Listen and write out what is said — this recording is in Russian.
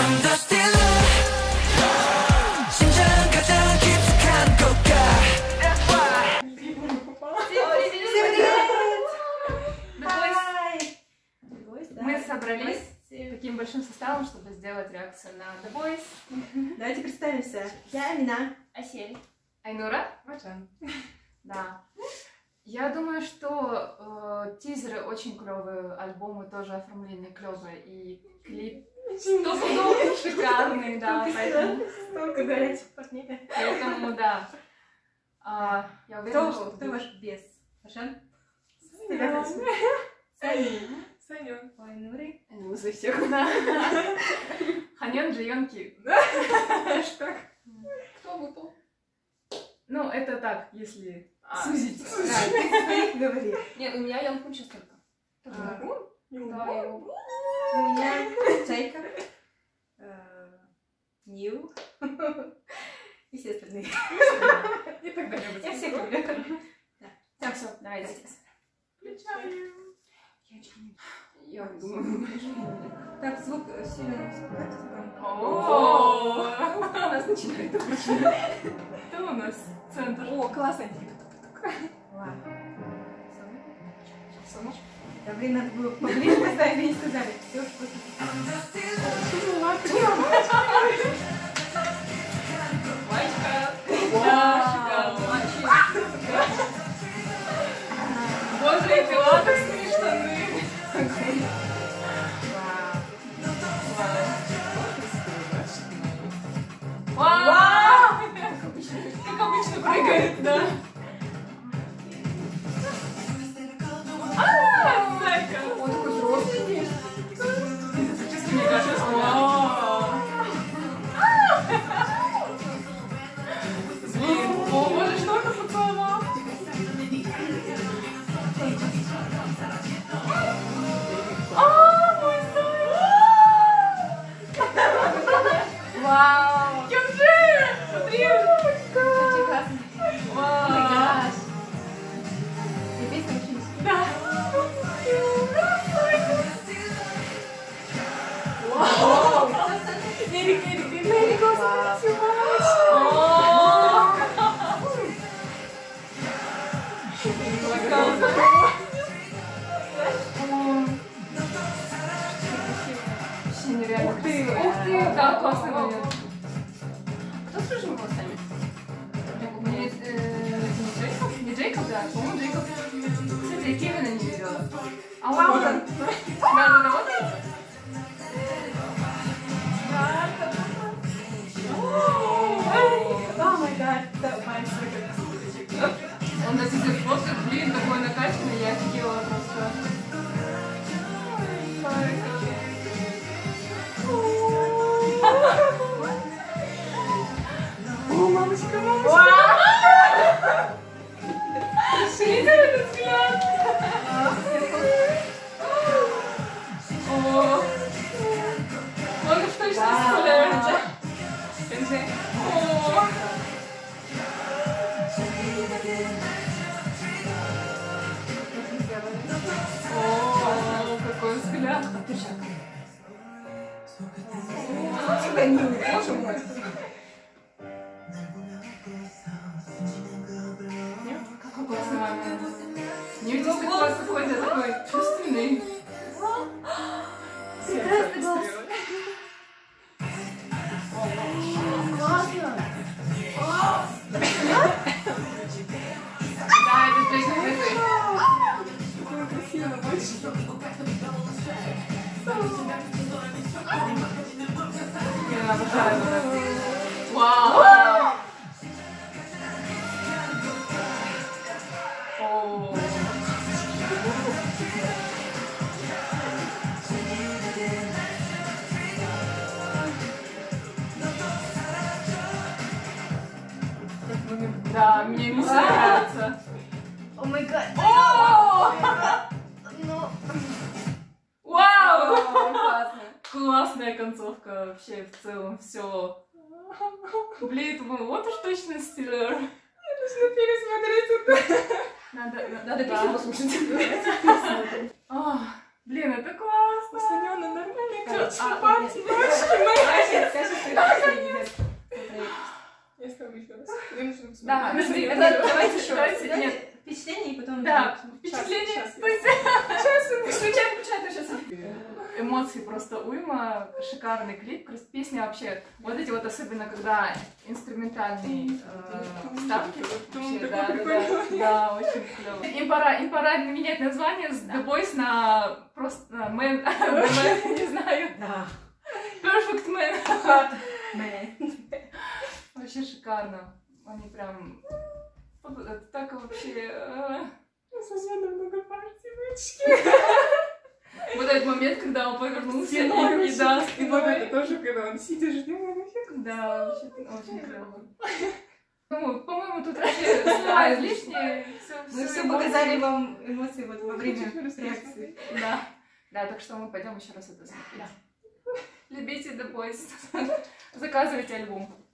Мы собрались таким большим составом, чтобы сделать реакцию на The Boys. Давайте представимся. Я Амина. Асель. Айнура. Маржан. Да. Я думаю, что тизеры очень клевые, альбомы тоже оформление клевое, и клип шикарный, да. Столько горячих парней. Поэтому, да. Я уверена, что... Кто ваш бес? Маржан? Саня. Айнуры. Они за всех, да. Ханьон, Джион, Ки. Что? Кто выпал? Ну, это так, если сузить. Да, ты своих говори. Нет, у меня Ян Кунча только. Да, его. У меня Джейкоб, Нью и все остальные. И тогда Я всех люблю. Так, все, давайте. Включаем. Я думаю. Так, звук сильно спускается. У нас начинает обычно. Кто у нас? Центр. О, классно. Да, блин, надо было поближе поставить, вы не сказали. Все, что Боже, эти латексные штаны. Вау! Как обычно прыгает, да. Зайка! Он такой взрослый. Мне кажется, о, боже, что это поцеловал? Мой Вау. Кёнджи! Смотри! Вау! и песня учились. Да! Вау. Вообще нереально. Ух ты, красиво. ух ты, Да, классный момент. Кто с рыжими волосами? Не Джейкоб, да, по-моему, Джейкоб. Кстати, я Кевина не видела. А А, он вот он. Да, вот он. О май гад, да, Он на тебе фоткает, блин, такой накачанный, я офигела просто. О, мамочка, мамочка. Видели этот взгляд? О, он уж точно представляет. О. О, какой взгляд. Тебя не боже мой. Какой классный момент. Не здесь такой какой-то такой чувственный. прекрасный голос. Классно. Да, это Джейкоб Рыжий. Какой красивый мальчик. Я обожаю его. Вау! О. Да, мне не нравится. О май гад. О! Ну, Вау! Классно. Классная концовка вообще в целом, все. Блин, вот уж точно стиллер. Нужно пересмотреть это. Надо Да. песню послушать. Блин, это классно. Санёна, нормально. Партии, девочки мои. Скажи, я ставлю еще раз. Мне нужно посмотреть. Да, Давайте еще раз. Нет. Впечатление и потом... Да, Сейчас, впечатление. сейчас. Сейчас, включай, сейчас. Эмоций просто уйма, шикарный клип, песня вообще, вот эти вот особенно, когда инструментальные вставки, вообще, да, очень клево. Им пора менять название с The Boys на просто Man, не знаю, Perfect Man. Вообще шикарно, они прям, так вообще... Созвано много партий, девочки. Вот этот момент, когда он повернулся и да, да, и вот это тоже, когда он сидит, да, вообще очень клево. Ну, по-моему, тут вообще слова излишние. Мы все показали вам эмоции вот во время реакции. Да. Да, так что мы пойдем еще раз это смотреть. Любите The Boys. Заказывайте альбом.